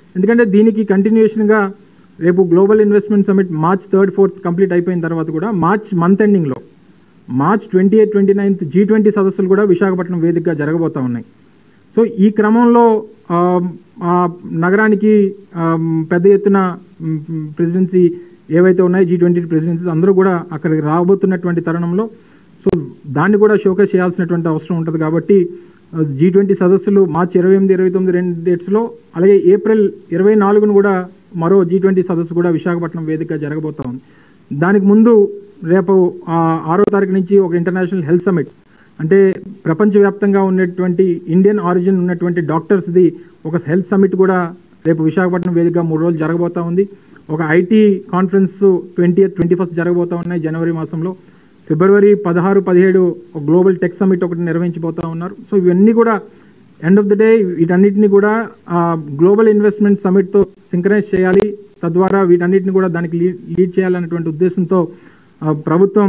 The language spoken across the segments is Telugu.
ఎందుకంటే దీనికి కంటిన్యూషన్గా రేపు global investment summit March 3rd 4th complete అయిపోయిన తర్వాత కూడా మార్చ్ మంత్ ఎండింగ్లో మార్చ్ 28th 29th G20 సదస్సులు కూడా విశాఖపట్నం వేదికగా జరగబోతూ ఉన్నాయి. సో ఈ క్రమంలో నగరానికి పెద్ద ఎత్తున ప్రెసిడెన్సీ ఏవైతే ఉన్నాయో G20 ప్రెసిడెన్సీస్ అందరూ కూడా అక్కడికి రాబోతున్నటువంటి తరుణంలో సో దాన్ని కూడా షోకేస్ చేయాల్సినటువంటి అవసరం ఉంటుంది. కాబట్టి G20 సదస్సులు మార్చి 28, 29 2 డేట్స్లో, అలాగే ఏప్రిల్ 24ను కూడా మరో G20 సదస్సు కూడా విశాఖపట్నం వేదికగా జరగబోతా ఉంది. దానికి ముందు రేపు 6వ తారీఖు నుంచి ఒక ఇంటర్నేషనల్ హెల్త్ సమిట్, అంటే ప్రపంచవ్యాప్తంగా ఉన్నటువంటి ఇండియన్ ఆరిజిన్ ఉన్నటువంటి డాక్టర్స్ది ఒక హెల్త్ సమిట్ కూడా రేపు విశాఖపట్నం వేదికగా 3 రోజులు జరగబోతా ఉంది. ఒక ఐటీ కాన్ఫరెన్స్ 20th 21st జరగబోతా ఉన్నాయి జనవరి మాసంలో. ఫిబ్రవరి 16, 17 ఒక గ్లోబల్ టెక్ సమిట్ ఒకటి నిర్వహించబోతా ఉన్నారు. సో ఇవన్నీ కూడా ఎండ్ ఆఫ్ ద డే వీటన్నిటిని కూడా గ్లోబల్ ఇన్వెస్ట్మెంట్ సమిట్తో సింక్రనైజ్ చేయాలి, తద్వారా వీటన్నిటిని కూడా దానికి లీడ్ చేయాలనేటువంటి ఉద్దేశంతో ప్రభుత్వం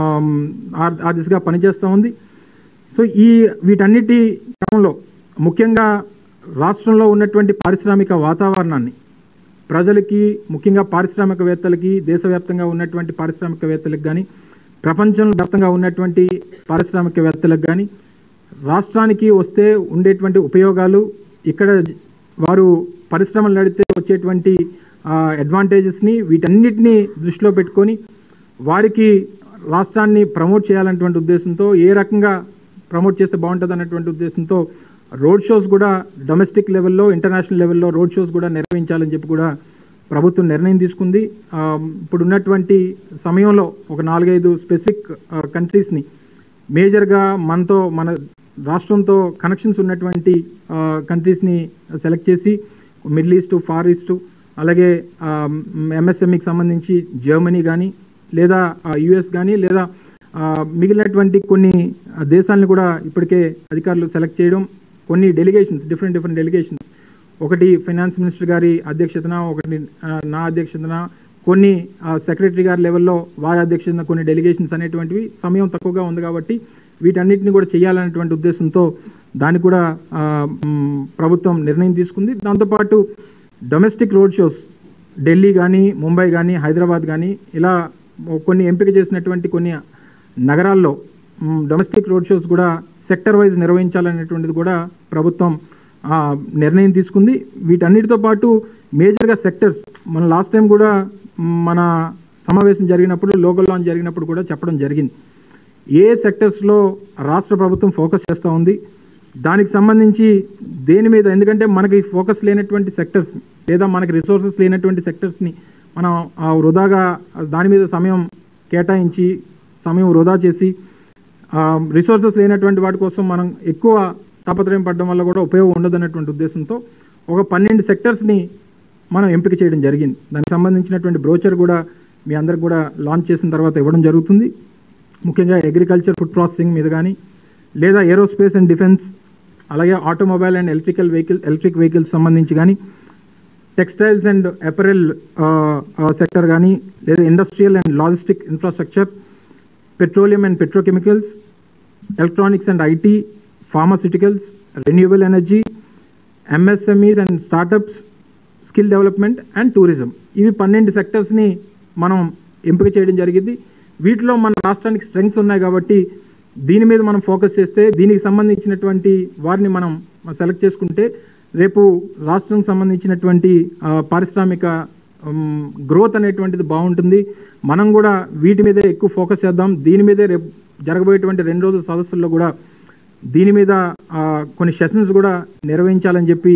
ఆ దిశగా పనిచేస్తూ ఉంది. సో వీటన్నిటి క్రమంలో ముఖ్యంగా రాష్ట్రంలో ఉన్నటువంటి పారిశ్రామిక వాతావరణాన్ని ప్రజలకి, ముఖ్యంగా పారిశ్రామికవేత్తలకి, దేశవ్యాప్తంగా ఉన్నటువంటి పారిశ్రామికవేత్తలకు కానీ, ప్రపంచం వ్యాప్తంగా ఉన్నటువంటి పారిశ్రామికవేత్తలకు కానీ రాష్ట్రానికి వస్తే ఉండేటువంటి ఉపయోగాలు, ఇక్కడ వారు పరిశ్రమలు నడితే వచ్చేటువంటి అడ్వాంటేజెస్ని వీటన్నిటినీ దృష్టిలో పెట్టుకొని వారికి రాష్ట్రాన్ని ప్రమోట్ చేయాలనేటువంటి ఉద్దేశంతో, ఏ రకంగా ప్రమోట్ చేస్తే బాగుంటుంది అన్నటువంటి ఉద్దేశంతో రోడ్ షోస్ కూడా డొమెస్టిక్ లెవెల్లో, ఇంటర్నేషనల్ లెవెల్లో రోడ్ షోస్ కూడా నిర్వహించాలని చెప్పి కూడా ప్రభుత్వం నిర్ణయం తీసుకుంది. ఇప్పుడు ఉన్నటువంటి సమయంలో ఒక 4-5 స్పెసిఫిక్ కంట్రీస్ని మేజర్గా మన రాష్ట్రంతో కనెక్షన్స్ ఉన్నటువంటి కంట్రీస్ని సెలెక్ట్ చేసి మిడిల్ ఈస్ట్, ఫార్ ఈస్ట్, అలాగే ఎంఎస్ఎంఈకి సంబంధించి జర్మనీ కానీ, లేదా యుఎస్ కానీ, లేదా మిగిలినటువంటి కొన్ని దేశాలను కూడా ఇప్పటికే అధికారులు సెలెక్ట్ చేయడం, కొన్ని డెలిగేషన్స్, డిఫరెంట్ డెలిగేషన్స్, ఒకటి ఫైనాన్స్ మినిస్టర్ గారి అధ్యక్షతన, ఒకటి నా అధ్యక్షతన, కొన్ని సెక్రటరీ గారి లెవెల్లో వారి అధ్యక్షతన కొన్ని డెలిగేషన్స్ అనేటువంటివి సమయం తక్కువగా ఉంది కాబట్టి వీటన్నిటిని కూడా చేయాలనేటువంటి ఉద్దేశంతో దాన్ని కూడా ప్రభుత్వం నిర్ణయం తీసుకుంది. దాంతోపాటు డొమెస్టిక్ రోడ్ షోస్ ఢిల్లీ కానీ, ముంబై కానీ, హైదరాబాద్ కానీ ఇలా కొన్ని ఎంపిక చేసినటువంటి కొన్ని నగరాల్లో డొమెస్టిక్ రోడ్ షోస్ కూడా సెక్టర్ వైజ్ నిర్వహించాలనేటువంటిది కూడా ప్రభుత్వం నిర్ణయం తీసుకుంది. వీటన్నిటితో పాటు మేజర్గా సెక్టర్స్, మన లాస్ట్ టైం కూడా మన సమావేశం జరిగినప్పుడు, లోకల్ లాంచ్ జరిగినప్పుడు కూడా చెప్పడం జరిగింది. ఏ సెక్టర్స్లో రాష్ట్ర ప్రభుత్వం ఫోకస్ చేస్తూ ఉంది, దానికి సంబంధించి దేని మీద, ఎందుకంటే మనకి ఫోకస్ లేనటువంటి సెక్టర్స్ లేదా మనకి రిసోర్సెస్ లేనటువంటి సెక్టర్స్ని మనం వృధాగా దాని మీద సమయం కేటాయించి సమయం వృధా చేసి రిసోర్సెస్ లేనటువంటి వాటి కోసం మనం ఎక్కువ తాపత్రయం పడడం వల్ల కూడా ఉపయోగం ఉండదన్నటువంటి ఉద్దేశంతో ఒక 12 సెక్టర్స్ని మనం ఎంపిక చేయడం జరిగింది. దానికి సంబంధించినటువంటి బ్రోచర్ కూడా మీ అందరికి కూడా లాంచ్ చేసిన తర్వాత ఇవ్వడం జరుగుతుంది. ముఖ్యంగా అగ్రికల్చర్, ఫుడ్ ప్రాసెసింగ్ మీద కానీ, లేదా ఏరోస్పేస్ అండ్ డిఫెన్స్, అలాగే ఆటోమొబైల్ అండ్ ఎలక్ట్రిక్ వెహికల్స్ సంబంధించి కానీ, టెక్స్టైల్స్ అండ్ అపెరల్ సెక్టర్ కానీ, లేదా industrial and logistic infrastructure, petroleum and petrochemicals, electronics and IT, pharmaceuticals, renewable energy, MSMEs and startups, skill development and tourism. ఇవి 12 సెక్టర్స్ని మనం ఎంపిక చేయడం జరిగింది. వీటిలో మన రాష్ట్రానికి స్ట్రెంగ్స్ ఉన్నాయి కాబట్టి దీని మీద మనం ఫోకస్ చేస్తే, దీనికి సంబంధించినటువంటి వారిని మనం సెలెక్ట్ చేసుకుంటే రేపు రాష్ట్రం సంబంధించినటువంటి పారిశ్రామిక గ్రోత్ అనేటువంటిది బాగుంటుంది. మనం కూడా వీటి మీదే ఎక్కువ ఫోకస్ చేద్దాం. దీని మీదే రేపు జరగబోయేటువంటి 2 రోజుల సదస్సుల్లో కూడా దీని మీద కొన్ని సెషన్స్ కూడా నిర్వహించాలని చెప్పి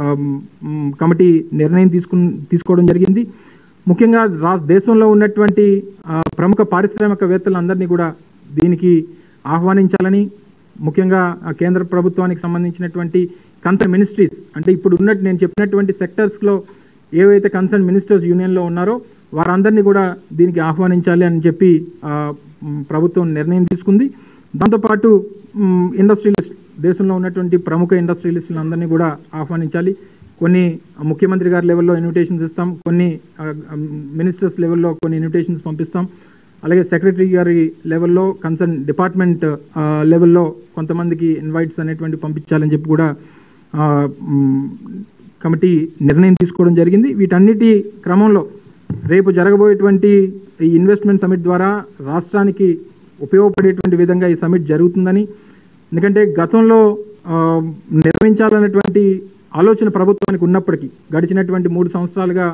కమిటీ నిర్ణయం తీసుకోవడం జరిగింది. ముఖ్యంగా దేశంలో ఉన్నటువంటి ప్రముఖ పారిశ్రామికవేత్తలందరినీ కూడా దీనికి ఆహ్వానించాలని, ముఖ్యంగా కేంద్ర ప్రభుత్వానికి సంబంధించినటువంటి కన్సర్న్ మినిస్ట్రీస్, అంటే ఇప్పుడు ఉన్నట్టు నేను చెప్పినటువంటి సెక్టర్స్లో ఏవైతే కన్సర్న్ మినిస్టర్స్ యూనియన్లో ఉన్నారో వారందరినీ కూడా దీనికి ఆహ్వానించాలి అని చెప్పి ప్రభుత్వం నిర్ణయం తీసుకుంది. దాంతోపాటు ఇండస్ట్రియలిస్ట్, దేశంలో ఉన్నటువంటి ప్రముఖ ఇండస్ట్రియలిస్టులందరినీ కూడా ఆహ్వానించాలి. కొన్ని ముఖ్యమంత్రి గారి లెవెల్లో ఇన్విటేషన్స్ ఇస్తాం, కొన్ని మినిస్టర్స్ లెవెల్లో కొన్ని ఇన్విటేషన్స్ పంపిస్తాం, అలాగే సెక్రటరీ గారి లెవెల్లో, కన్సర్న్ డిపార్ట్మెంట్ లెవెల్లో కొంతమందికి ఇన్వైట్స్ అనేటువంటి పంపించాలని చెప్పి కూడా కమిటీ నిర్ణయం తీసుకోవడం జరిగింది. వీటన్నిటి క్రమంలో రేపు జరగబోయేటువంటి ఈ ఇన్వెస్ట్మెంట్ సమిట్ ద్వారా రాష్ట్రానికి ఉపయోగపడేటువంటి విధంగా ఈ సమిట్ జరుగుతుందని, ఎందుకంటే గతంలో నిర్వహించాలన్నటువంటి ఆలోచన ప్రభుత్వానికి ఉన్నప్పటికీ గడిచినటువంటి 3 సంవత్సరాలుగా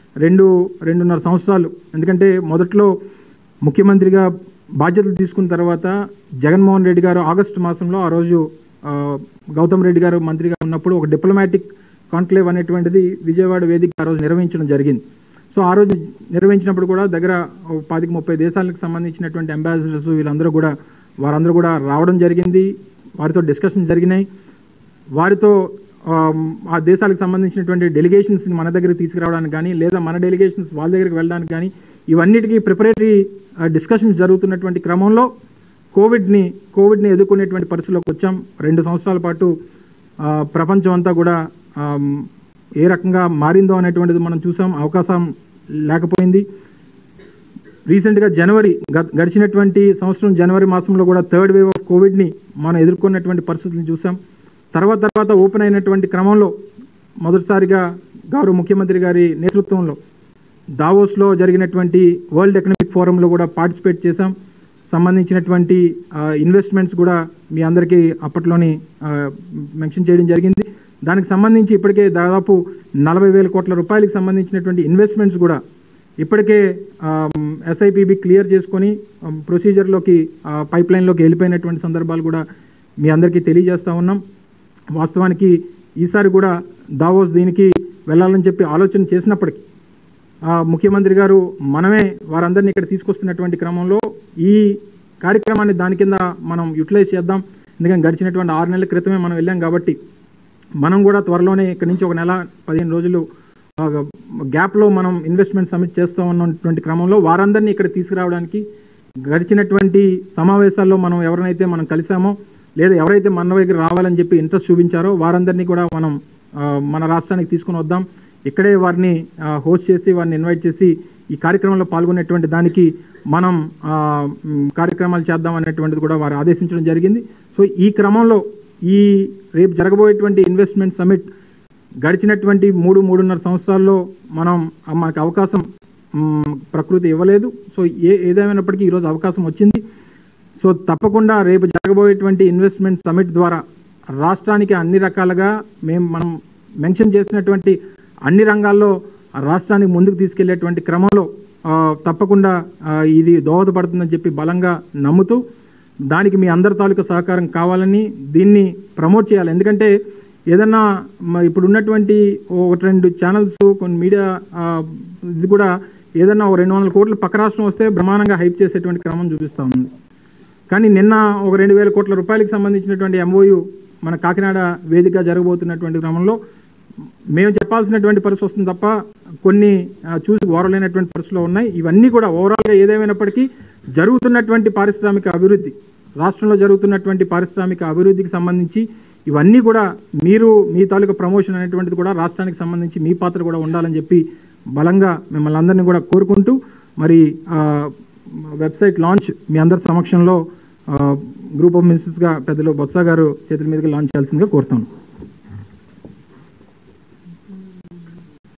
2.5 సంవత్సరాలు, ఎందుకంటే మొదట్లో ముఖ్యమంత్రిగా బాధ్యతలు తీసుకున్న తర్వాత జగన్మోహన్ రెడ్డి గారు ఆగస్టు మాసంలో ఆ రోజు గౌతమ్ రెడ్డి గారు మంత్రిగా ఉన్నప్పుడు ఒక డిప్లొమాటిక్ కాన్క్లేవ్ అనేటువంటిది విజయవాడ వేదిక ఆ రోజు నిర్వహించడం జరిగింది. సో ఆ రోజు నిర్వహించినప్పుడు కూడా దగ్గర 10-30 దేశాలకు సంబంధించినటువంటి అంబాసిడర్స్ వారందరూ కూడా రావడం జరిగింది. వారితో డిస్కషన్ జరిగినాయి. వారితో ఆ దేశాలకు సంబంధించినటువంటి డెలిగేషన్స్ని మన దగ్గరికి తీసుకురావడానికి కానీ, లేదా మన డెలిగేషన్స్ వాళ్ళ దగ్గరికి వెళ్ళడానికి కానీ, ఇవన్నిటికీ ప్రిపరేటరీ డిస్కషన్స్ జరుగుతున్నటువంటి క్రమంలో కోవిడ్ని ఎదుర్కొనేటువంటి పరిస్థితుల్లోకి వచ్చాం. 2 సంవత్సరాల పాటు ప్రపంచం అంతా కూడా ఏ రకంగా మారిందో అనేటువంటిది మనం చూసాం. అవకాశం లేకపోయింది. రీసెంట్గా గడిచినటువంటి సంవత్సరం జనవరి మాసంలో కూడా 3rd వేవ్ ఆఫ్ కోవిడ్ని మనం ఎదుర్కొన్నటువంటి పరిస్థితులను చూసాం. తర్వాత ఓపెన్ అయినటువంటి క్రమంలో మొదటిసారిగా గౌరవ ముఖ్యమంత్రి గారి నేతృత్వంలో దావోస్లో జరిగినటువంటి వరల్డ్ ఎకనామిక్ ఫోరంలో కూడా పార్టిసిపేట్ చేశాం. సంబంధించినటువంటి ఇన్వెస్ట్మెంట్స్ కూడా మీ అందరికీ అప్పట్లోని మెన్షన్ చేయడం జరిగింది. దానికి సంబంధించి ఇప్పటికే దాదాపు 40,000 కోట్ల రూపాయలకు సంబంధించినటువంటి ఇన్వెస్ట్మెంట్స్ కూడా ఇప్పటికే ఎస్ఐపిబి క్లియర్ చేసుకొని ప్రొసీజర్లోకి పైప్లైన్లోకి వెళ్ళిపోయినటువంటి సందర్భాలు కూడా మీ అందరికీ తెలియజేస్తూ ఉన్నాం. వాస్తవానికి ఈసారి కూడా దావోస్ దీనికి వెళ్ళాలని చెప్పి ఆలోచన చేసినప్పటికీ ముఖ్యమంత్రి గారు మనమే వారందరినీ ఇక్కడ తీసుకొస్తున్నటువంటి క్రమంలో ఈ కార్యక్రమాన్ని దాని కింద మనం యూటిలైజ్ చేద్దాం. ఎందుకంటే గడిచినటువంటి 6 నెలల క్రితమే మనం వెళ్ళాం కాబట్టి మనం కూడా త్వరలోనే ఇక్కడి నుంచి 1 నెల 15 రోజులు గ్యాప్లో మనం ఇన్వెస్ట్మెంట్ సమిట్ చేస్తూ ఉన్నటువంటి క్రమంలో వారందరినీ ఇక్కడ తీసుకురావడానికి గడిచినటువంటి సమావేశాల్లో మనం ఎవరినైతే మనం కలిసామో, లేదా ఎవరైతే మన దగ్గర రావాలని చెప్పి ఇంట్రెస్ట్ చూపించారో వారందరినీ కూడా మనం మన రాష్ట్రానికి తీసుకుని వద్దాం. ఇక్కడే వారిని హోస్ట్ చేసి వారిని ఇన్వైట్ చేసి ఈ కార్యక్రమంలో పాల్గొనేటువంటి దానికి మనం కార్యక్రమాలు చేద్దాం అనేటువంటిది కూడా వారు ఆదేశించడం జరిగింది. సో ఈ క్రమంలో ఈ రేపు జరగబోయేటువంటి ఇన్వెస్ట్మెంట్ సమిట్ గడిచినటువంటి 3-3.5 సంవత్సరాల్లో మనకు అవకాశం ప్రకృతి ఇవ్వలేదు. సో ఏదేమైనప్పటికీ ఈరోజు అవకాశం వచ్చింది. సో తప్పకుండా రేపు జరగబోయేటువంటి ఇన్వెస్ట్మెంట్ సమిట్ ద్వారా రాష్ట్రానికి అన్ని రకాలుగా మనం మెన్షన్ చేసినటువంటి అన్ని రంగాల్లో రాష్ట్రానికి ముందుకు తీసుకెళ్లేటువంటి క్రమంలో తప్పకుండా ఇది దోహదపడుతుందని చెప్పి బలంగా నమ్ముతూ దానికి మీ అందరి తాలూకు సహకారం కావాలని దీన్ని ప్రమోట్ చేయాలి. ఎందుకంటే ఏదన్నా ఇప్పుడు ఉన్నటువంటి 1-2 ఛానల్స్ కొన్ని మీడియా ఇది కూడా ఏదన్నా 200 కోట్లు పక్క రాష్ట్రం వస్తే బ్రహ్మాండంగా హైప్ చేసేటువంటి క్రమం చూపిస్తూ ఉంది. కానీ నిన్న 2,000 కోట్ల రూపాయలకు సంబంధించినటువంటి MOU మన కాకినాడ వేదికగా జరగబోతున్నటువంటి క్రమంలో మేము చెప్పాల్సినటువంటి పరిస్థితి వస్తుంది తప్ప కొన్ని చూసి ఓరలేనటువంటి పరిస్థితులు ఉన్నాయి. ఇవన్నీ కూడా ఓవరాల్గా ఏదేమైనప్పటికీ జరుగుతున్నటువంటి పారిశ్రామిక అభివృద్ధి, రాష్ట్రంలో జరుగుతున్నటువంటి పారిశ్రామిక అభివృద్ధికి సంబంధించి ఇవన్నీ కూడా మీ తాలూకా ప్రమోషన్ అనేటువంటిది కూడా రాష్ట్రానికి సంబంధించి మీ పాత్ర కూడా ఉండాలని చెప్పి బలంగా మిమ్మల్ని అందరినీ కూడా కోరుకుంటూ మరి వెబ్సైట్ లాంచ్ మీ అందరి సమక్షంలో గ్రూప్ ఆఫ్ మినిస్టర్స్గా పెద్దలు బొత్స గారు చేతుల మీదుగా లాంచ్ చేయాల్సిందిగా కోరుతాను.